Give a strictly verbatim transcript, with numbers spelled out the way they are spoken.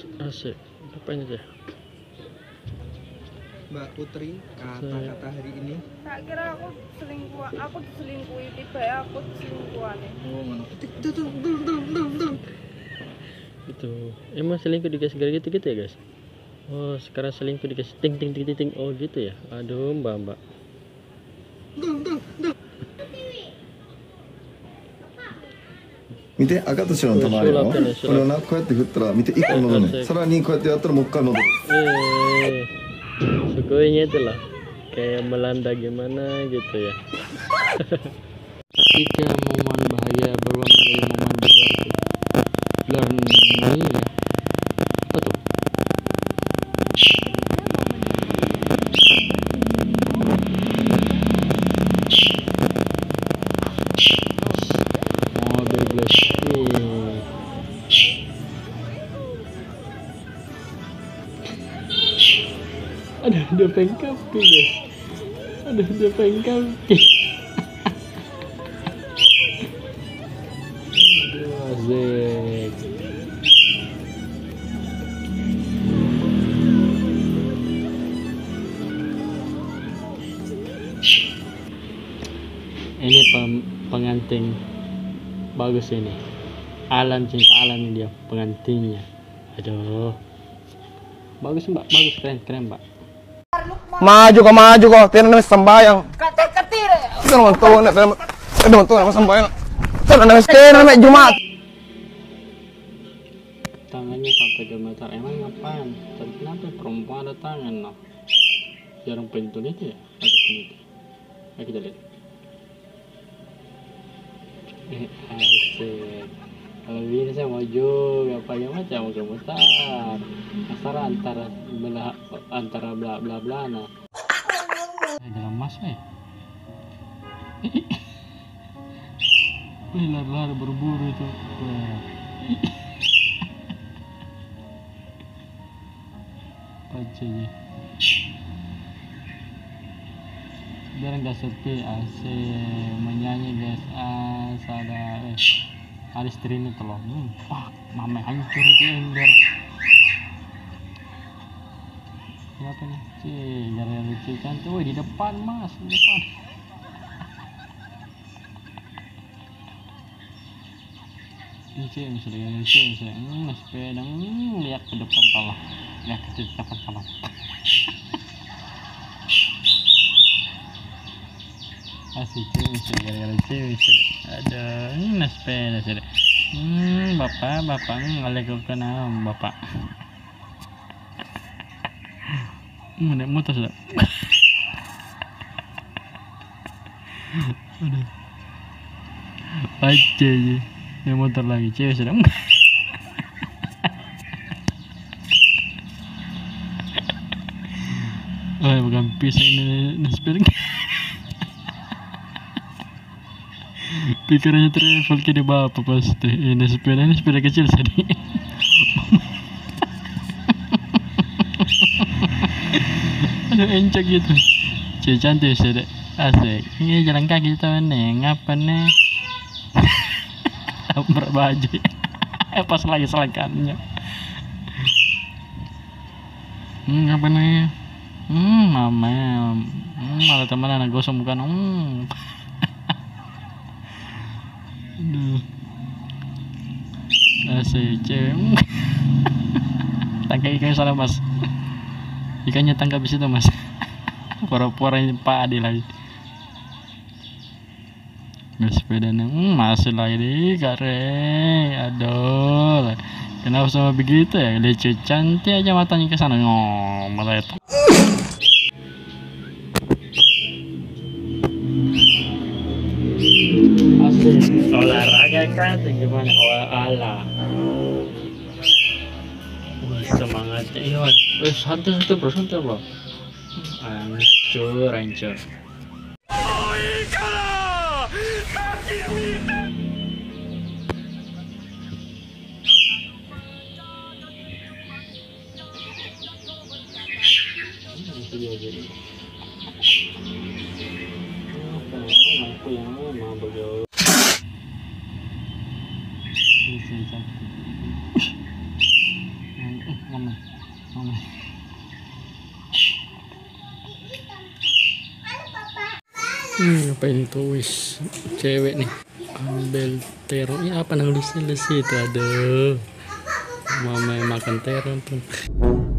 asik. Apa ini teh? Mbak Putri, kata-kata hari ini. Tak kira aku selingkuh, aku diselingkuhi, tiba ya aku selingkuhan. Oh, mana? Tuh, tuh, tuh, tuh, tuh, tuh. Itu emang selingkuh dikasih gara gitu gitu ya guys. Oh sekarang selingkuh dikasih ting ting ting ting ting. Oh gitu ya. Aduh mbak mbak. Tuh, tuh, tuh. 見て、赤と白の玉あるよ。これをな、こうやって振ったら、見て、一個乗るね。さらにこうやってやったらもう一回乗る。 Eh, sukunya itulah kayak melanda gimana gitu ya. Ketika momen bahagia berubah menjadi momen di luar luar ini ya. Apa tuh? Mobil blasting. Ada ada pengkapi guys. Ada ada pengkapi. Aduh asik. Ini pem pengantin bagus ini. Alam cinta alam ini dia pengantinnya. Aduh. Bagus mbak, bagus keren keren mbak. Maju kok maju kok, tiada namanya sembayang. Kata ketir. Kita nonton, nak ada nonton nama sembayang. Tiada namanya tiada namanya Jumat. Tangannya sampai gemetar, emang ngapain? Tapi kenapa perempuan ada tangan noh? Jarang pentul itu ya? Ada pentul. Ayo kita lihat. Eh asik. Kalau ini saya mau juga apa yang macam gemetar. Antara antara belah antara bla bla bla nah. Eh, dalam mas eh. Wih lari-lari berburu itu. Baca aja. Biar nggak sepi asik menyanyi guys. Asada eh. Ada ini tolong. Hmm, wah, mame hancur itu ember. Siapa nih? Cih, gara-gara Cih cantik. Woi, di depan, Mas, di depan. Ini Cih, misalnya gara-gara Cih, misalnya. Hmm, sepeda. Hmm, lihat ke depan tolong. Lihat ke depan tolong. Asik Cih, misalnya gara-gara Cih, misalnya. Ada, hmm, sepeda sudah. Hmm, bapak, bapak ngalih kena bapak. Hmm, naik motor sudah. Aduh. Aja aja. Naik motor lagi, cewek sudah. Oh, bukan pisau ini, ini sepeda. Pikirannya travel ke di bapak pasti. Ini sepeda ini sepeda kecil tadi. Aduh encok gitu. Cewek cantik sudah. Asik. Ini jalan kaki kita nih. Ngapa nih? Berbaju. Pas lagi selekannya. Hmm, ngapa nih? Hmm, mama. Hmm, malah teman anak gosong bukan. Hmm. Aduh. Asik cewek. Tangkap ikan salah mas. Ikannya tangkap di situ mas. Pura-pura ini Pak Adi lagi. Nggak sepedanya. Hmm, masih lagi di kare. Aduh. Kenapa sama begitu ya? Lucu cantik aja matanya ke sana. Oh, malah itu. Asik. Olahraga kan gimana? Olah. Wih, semangatnya iya. Eh, santai santai bro, santai bro. Hancur, hancur. Aku yang mau begitu. Ini Mama. Mama. Hmm, apa ini tuh wis cewek nih ambil terong ya apa nang lusi lusi itu aduh mama yang makan terong tuh.